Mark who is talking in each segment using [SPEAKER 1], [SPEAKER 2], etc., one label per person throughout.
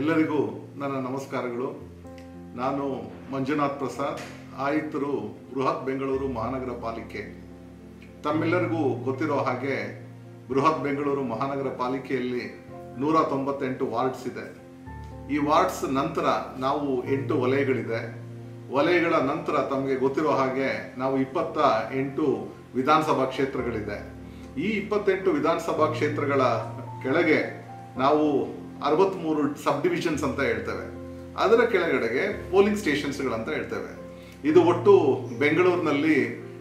[SPEAKER 1] ಎಲ್ಲರಿಗೂ ನನ್ನ ನಮಸ್ಕಾರಗಳು. ನಾನು ಮಂಜುನಾಥ್ ಪ್ರಸಾದ್, ಆಯುಕ್ತರು ಬೃಹತ್ ಬೆಂಗಳೂರು ಮಹಾನಗರ ಪಾಲಿಕೆ. ತಮ್ಮೆಲ್ಲರಿಗೂ ಗೊತ್ತಿರೋ ಹಾಗೆ ಬೃಹತ್ ಬೆಂಗಳೂರು ಮಹಾನಗರ ಪಾಲಿಕೆಯಲ್ಲಿ 198 ವಾರ್ಡ್ಸ್ ಇದೆ. ಈ ವಾರ್ಡ್ಸ್ ನಂತರ ನಾವು 8 ವಲಯಗಳಿದೆ. ವಲಯಗಳ ನಂತರ ತಮಗೆ ಗೊತ್ತಿರೋ ಹಾಗೆ ನಾವು 28 ವಿಧಾನಸಭಾ ಕ್ಷೇತ್ರಗಳಿದೆ. ಈ 28 ವಿಧಾನಸಭಾ ಕ್ಷೇತ್ರಗಳ ಕೆಳಗೆ ನಾವು 63 ಸಬ್ ಡಿವಿಷನ್ಸ್ ಅಂತ ಹೇಳ್ತೇವೆ. ಅದರ ಕೆಳಗಡೆಗೆ ಪೋಲಿಂಗ್ ಸ್ಟೇಷನ್ಸ್ಗಳಂತ ಹೇಳ್ತೇವೆ. ಇದು ಒಟ್ಟು ಬೆಂಗಳೂರಿನಲ್ಲಿ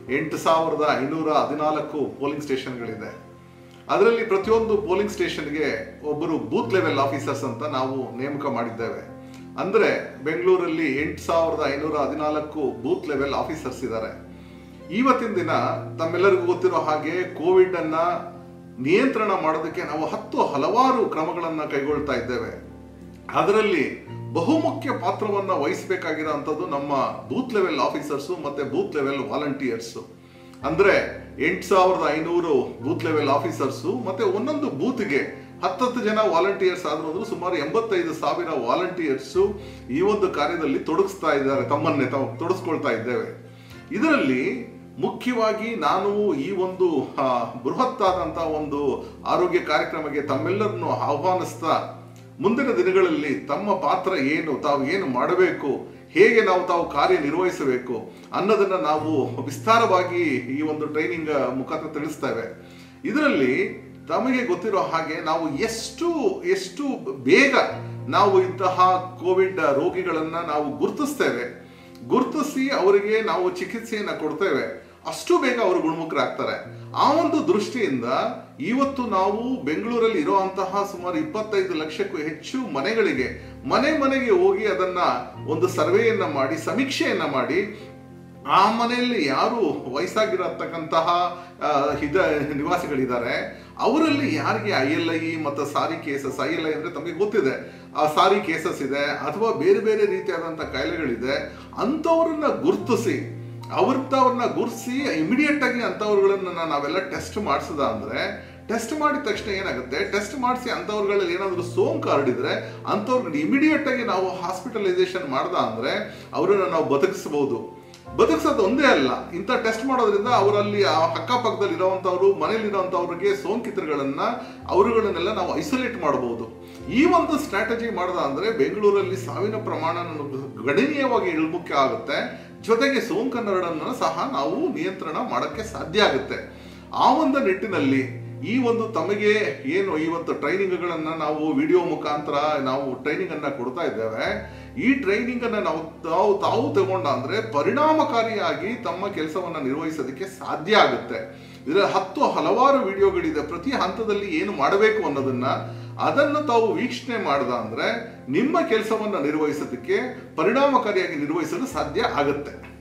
[SPEAKER 1] 8514 ಪೋಲಿಂಗ್ ಸ್ಟೇಷನ್ಗಳಿದೆ. ಅದರಲ್ಲಿ ಪ್ರತಿಯೊಂದು ಪೋಲಿಂಗ್ ಸ್ಟೇಷನ್ಗೆ ಒಬ್ಬರು ಬೂತ್ ಲೆವೆಲ್ ಆಫೀಸರ್ಸ್ ಅಂತ ನಾವು ನೇಮಕ ಮಾಡಿದ್ದೇವೆ. ಅಂದರೆ ಬೆಂಗಳೂರಲ್ಲಿ 8514 ಬೂತ್ ಲೆವೆಲ್ ಆಫೀಸರ್ಸ್ ಇದ್ದಾರೆ. ಇವತ್ತಿನ ದಿನ ತಮ್ಮೆಲ್ಲರಿಗೂ ಗೊತ್ತಿರೋ ಹಾಗೆ ಕೋವಿಡ್ ಅನ್ನ ನಿಯಂತ್ರಣ ಮಾಡೋದಕ್ಕೆ ನಾವು ಹಲವಾರು ಕ್ರಮಗಳನ್ನು ಕೈಗೊಳ್ತಾ ಇದ್ದೇವೆ. ಅದರಲ್ಲಿ ಬಹುಮುಖ್ಯ ಪಾತ್ರವನ್ನು ವಹಿಸಬೇಕಾಗಿರೋಂಥದ್ದು ನಮ್ಮ ಬೂತ್ ಲೆವೆಲ್ ಆಫೀಸರ್ಸು ಮತ್ತೆ ಬೂತ್ ಲೆವೆಲ್ ವಾಲಂಟಿಯರ್ಸು. ಅಂದ್ರೆ 8500 ಬೂತ್ ಲೆವೆಲ್ ಆಫೀಸರ್ಸು ಮತ್ತೆ ಒಂದೊಂದು ಬೂತ್ಗೆ 10 ಜನ ವಾಲಂಟಿಯರ್ಸ್ ಆದ್ರೂ ಸುಮಾರು 85,000 ವಾಲಂಟಿಯರ್ಸು ಈ ಒಂದು ಕಾರ್ಯದಲ್ಲಿ ತೊಡಗಿಸ್ತಾ ಇದ್ದಾರೆ, ತಮ್ಮನ್ನೇ ತಾವು ತೊಡಗಿಸ್ಕೊಳ್ತಾ ಇದ್ದೇವೆ. ಇದರಲ್ಲಿ ಮುಖ್ಯವಾಗಿ ನಾನು ಈ ಒಂದು ಬೃಹತ್ತಾದಂತಹ ಒಂದು ಆರೋಗ್ಯ ಕಾರ್ಯಕ್ರಮಕ್ಕೆ ತಮ್ಮೆಲ್ಲರನ್ನು ಆಹ್ವಾನಿಸ್ತಾ ಮುಂದಿನ ದಿನಗಳಲ್ಲಿ ತಮ್ಮ ಪಾತ್ರ ಏನು, ತಾವು ಏನು ಮಾಡಬೇಕು, ಹೇಗೆ ತಾವು ಕಾರ್ಯನಿರ್ವಹಿಸಬೇಕು ಅನ್ನೋದನ್ನ ನಾವು ವಿಸ್ತಾರವಾಗಿ ಈ ಒಂದು ಟ್ರೈನಿಂಗ್ ಮುಖಾಂತರ ತಿಳಿಸ್ತೇವೆ. ಇದರಲ್ಲಿ ತಮಗೆ ಗೊತ್ತಿರೋ ಹಾಗೆ ನಾವು ಎಷ್ಟು ಬೇಗ ನಾವು ಇಂತಹ ಕೋವಿಡ್ ರೋಗಿಗಳನ್ನ ನಾವು ಗುರುತಿಸಿ ಅವರಿಗೆ ನಾವು ಚಿಕಿತ್ಸೆಯನ್ನ ಕೊಡ್ತೇವೆ, ಅಷ್ಟು ಬೇಗ ಅವರು ಗುಣಮುಖರಾಗ್ತಾರೆ. ಆ ಒಂದು ದೃಷ್ಟಿಯಿಂದ ಇವತ್ತು ನಾವು ಬೆಂಗಳೂರಲ್ಲಿ ಇರುವಂತಹ ಸುಮಾರು 25 ಲಕ್ಷಕ್ಕೂ ಹೆಚ್ಚು ಮನೆಗಳಿಗೆ ಮನೆಗೆ ಹೋಗಿ ಅದನ್ನ ಒಂದು ಸರ್ವೆಯನ್ನ ಮಾಡಿ ಸಮೀಕ್ಷೆಯನ್ನ ಮಾಡಿ ಆ ಮನೆಯಲ್ಲಿ ಯಾರು ವಯಸ್ಸಾಗಿರತಕ್ಕಂತಹ ನಿವಾಸಿಗಳಿದ್ದಾರೆ ಅವರಲ್ಲಿ ಯಾರಿಗೆ ILI ಮತ್ತು ಸಾರಿ ಕೇಸಸ್, ILI ಅಂದ್ರೆ ತಮಗೆ ಗೊತ್ತಿದೆ, ಆ ಸಾರಿ ಕೇಸಸ್ ಇದೆ ಅಥವಾ ಬೇರೆ ಬೇರೆ ರೀತಿಯಾದಂತಹ ಕಾಯಿಲೆಗಳಿದೆ, ಅಂಥವ್ರನ್ನ ಗುರುತಿಸಿ ಇಮಿಡಿಯೇಟ್ ಆಗಿ ಅಂಥವ್ರುಗಳನ್ನ ನಾವೆಲ್ಲ ಟೆಸ್ಟ್ ಮಾಡಿಸದ ಅಂದ್ರೆ ಟೆಸ್ಟ್ ಮಾಡಿದ ತಕ್ಷಣ ಏನಾಗುತ್ತೆ, ಟೆಸ್ಟ್ ಮಾಡಿಸಿ ಅಂಥವ್ರುಗಳಲ್ಲಿ ಏನಾದರೂ ಸೋಂಕು ಹರಡಿದ್ರೆ ಅಂಥವ್ರನ್ನ ಇಮಿಡಿಯೇಟ್ ಆಗಿ ನಾವು ಹಾಸ್ಪಿಟಲೈಸೇಷನ್ ಮಾಡ್ದ ಅಂದ್ರೆ ಅವರನ್ನ ನಾವು ಬದುಕಿಸೋದು ಒಂದೇ ಅಲ್ಲ, ಇಂಥ ಟೆಸ್ಟ್ ಮಾಡೋದ್ರಿಂದ ಅವರಲ್ಲಿ ಆ ಅಕ್ಕಪಕ್ಕದಲ್ಲಿ ಇರುವಂತವ್ರು, ಮನೇಲಿರುವಂತವ್ರಿಗೆ ಅವರುಗಳನ್ನೆಲ್ಲ ನಾವು ಐಸೋಲೇಟ್ ಮಾಡಬಹುದು. ಈ ಒಂದು ಸ್ಟ್ರಾಟಜಿ ಮಾಡ್ದ ಅಂದ್ರೆ ಬೆಂಗಳೂರಲ್ಲಿ ಸಾವಿನ ಪ್ರಮಾಣ ಗಣನೀಯವಾಗಿ ಇಳಿಮುಖ ಆಗುತ್ತೆ. ಜೊತೆಗೆ ಸೋಂಕನ್ನು ಹರಡನ್ನು ಸಹ ನಾವು ನಿಯಂತ್ರಣ ಮಾಡಕ್ಕೆ ಸಾಧ್ಯ ಆಗುತ್ತೆ. ಆ ಒಂದು ನಿಟ್ಟಿನಲ್ಲಿ ಈ ಒಂದು ತಮಗೆ ಏನು ಇವತ್ತು ಟ್ರೈನಿಂಗ್ಗಳನ್ನ ನಾವು ವಿಡಿಯೋ ಮುಖಾಂತರ ನಾವು ಟ್ರೈನಿಂಗ್ ಅನ್ನ ಕೊಡ್ತಾ ಇದ್ದೇವೆ. ಈ ಟ್ರೈನಿಂಗ್ ಅನ್ನ ತಾವು ತಗೊಂಡ ಅಂದ್ರೆ ಪರಿಣಾಮಕಾರಿಯಾಗಿ ತಮ್ಮ ಕೆಲಸವನ್ನ ನಿರ್ವಹಿಸೋದಕ್ಕೆ ಸಾಧ್ಯ ಆಗುತ್ತೆ. ಇದರಲ್ಲಿ ಹಲವಾರು ವಿಡಿಯೋಗಳಿದೆ. ಪ್ರತಿ ಹಂತದಲ್ಲಿ ಏನು ಮಾಡಬೇಕು ಅದನ್ನು ತಾವು ವೀಕ್ಷಣೆ ಮಾಡ್ದ ಅಂದ್ರೆ ನಿಮ್ಮ ಕೆಲಸವನ್ನ ಪರಿಣಾಮಕಾರಿಯಾಗಿ ನಿರ್ವಹಿಸಲು ಸಾಧ್ಯ ಆಗುತ್ತೆ.